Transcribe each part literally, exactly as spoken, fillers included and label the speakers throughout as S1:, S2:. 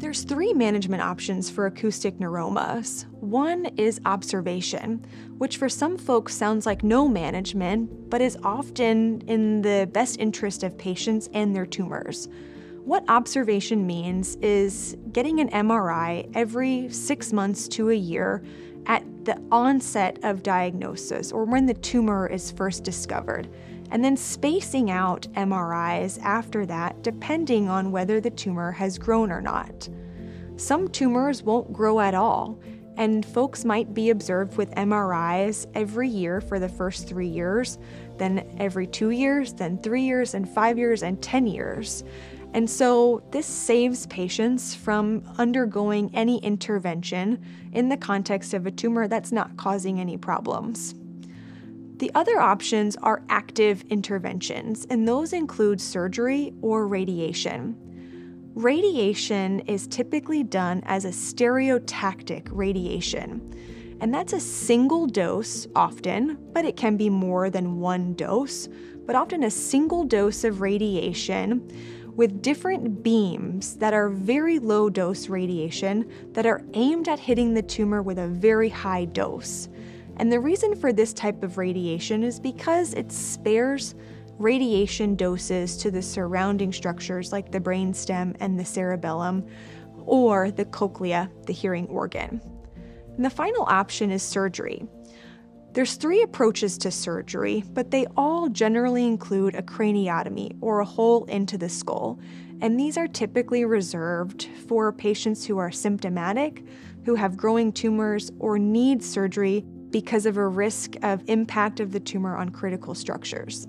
S1: There's three management options for acoustic neuromas. One is observation, which for some folks sounds like no management, but is often in the best interest of patients and their tumors. What observation means is getting an M R I every six months to a year at the onset of diagnosis or when the tumor is first discovered, and then spacing out M R Is after that depending on whether the tumor has grown or not. Some tumors won't grow at all, and folks might be observed with M R Is every year for the first three years, then every two years, then three years, and five years, and ten years. And so this saves patients from undergoing any intervention in the context of a tumor that's not causing any problems. The other options are active interventions, and those include surgery or radiation. Radiation is typically done as a stereotactic radiation, and that's a single dose often, but it can be more than one dose, but often a single dose of radiation with different beams that are very low dose radiation that are aimed at hitting the tumor with a very high dose. And the reason for this type of radiation is because it spares radiation doses to the surrounding structures like the brainstem and the cerebellum, or the cochlea, the hearing organ. And the final option is surgery. There's three approaches to surgery, but they all generally include a craniotomy or a hole into the skull. And these are typically reserved for patients who are symptomatic, who have growing tumors, or need surgery because of a risk of impact of the tumor on critical structures.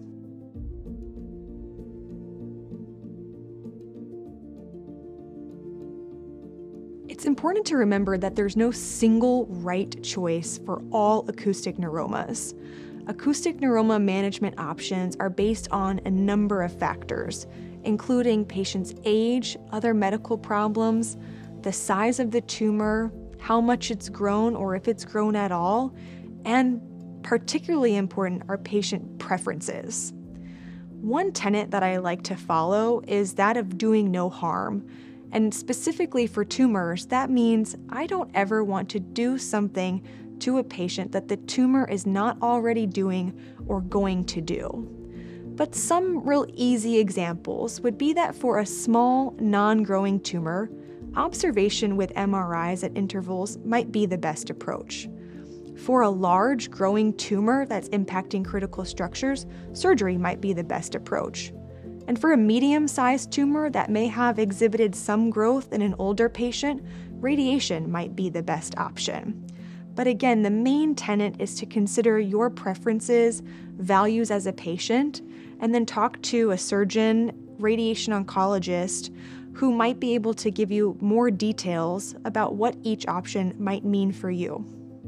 S1: It's important to remember that there's no single right choice for all acoustic neuromas. Acoustic neuroma management options are based on a number of factors, including patient's age, other medical problems, the size of the tumor, how much it's grown or if it's grown at all, and particularly important are patient preferences. One tenet that I like to follow is that of doing no harm. And specifically for tumors, that means I don't ever want to do something to a patient that the tumor is not already doing or going to do. But some real easy examples would be that for a small, non-growing tumor, observation with M R Is at intervals might be the best approach. For a large, growing tumor that's impacting critical structures, surgery might be the best approach. And for a medium-sized tumor that may have exhibited some growth in an older patient, radiation might be the best option. But again, the main tenet is to consider your preferences, values as a patient, and then talk to a surgeon, radiation oncologist, who might be able to give you more details about what each option might mean for you.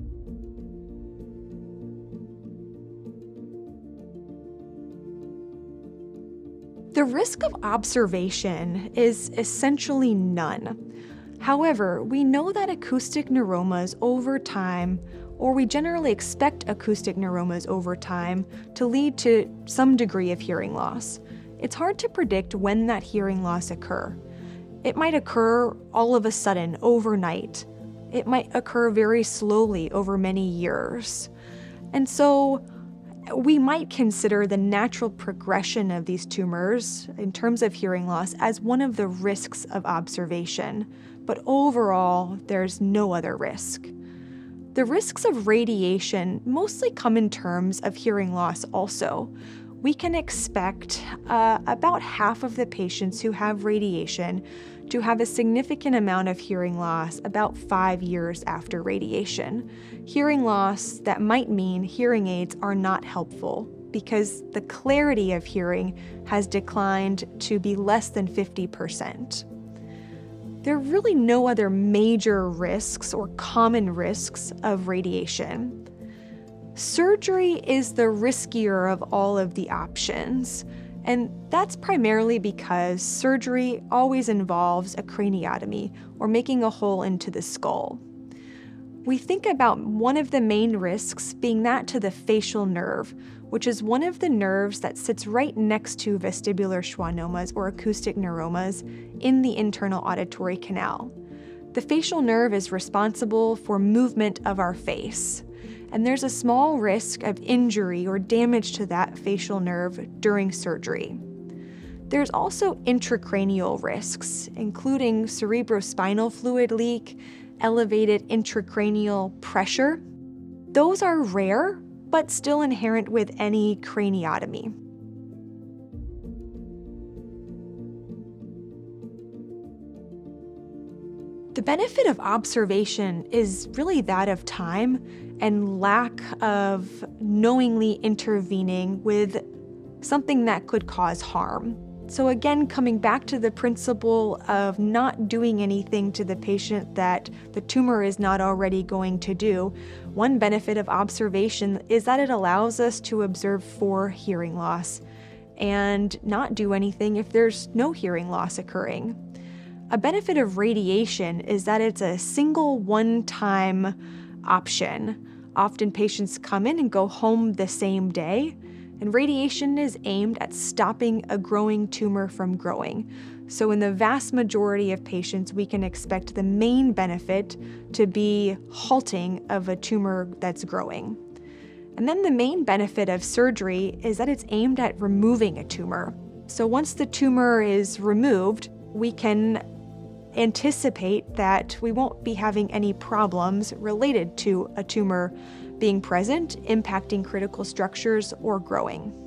S1: The risk of observation is essentially none. However, we know that acoustic neuromas over time, or we generally expect acoustic neuromas over time, to lead to some degree of hearing loss. It's hard to predict when that hearing loss occurs. It might occur all of a sudden, overnight. It might occur very slowly over many years. And so, we might consider the natural progression of these tumors in terms of hearing loss as one of the risks of observation, but overall, there's no other risk. The risks of radiation mostly come in terms of hearing loss also. We can expect uh, about half of the patients who have radiation to have a significant amount of hearing loss about five years after radiation. Hearing loss that might mean hearing aids are not helpful because the clarity of hearing has declined to be less than fifty percent. There are really no other major risks or common risks of radiation. Surgery is the riskier of all of the options, and that's primarily because surgery always involves a craniotomy, or making a hole into the skull. We think about one of the main risks being that to the facial nerve, which is one of the nerves that sits right next to vestibular schwannomas or acoustic neuromas in the internal auditory canal. The facial nerve is responsible for movement of our face, and there's a small risk of injury or damage to that facial nerve during surgery. There's also intracranial risks, including cerebrospinal fluid leak, elevated intracranial pressure. Those are rare, but still inherent with any craniotomy. The benefit of observation is really that of time and lack of knowingly intervening with something that could cause harm. So again, coming back to the principle of not doing anything to the patient that the tumor is not already going to do, one benefit of observation is that it allows us to observe for hearing loss and not do anything if there's no hearing loss occurring. A benefit of radiation is that it's a single one-time option. Often patients come in and go home the same day, and radiation is aimed at stopping a growing tumor from growing. So in the vast majority of patients, we can expect the main benefit to be halting of a tumor that's growing. And then the main benefit of surgery is that it's aimed at removing a tumor. So once the tumor is removed, we can anticipate that we won't be having any problems related to a tumor being present, impacting critical structures, or growing.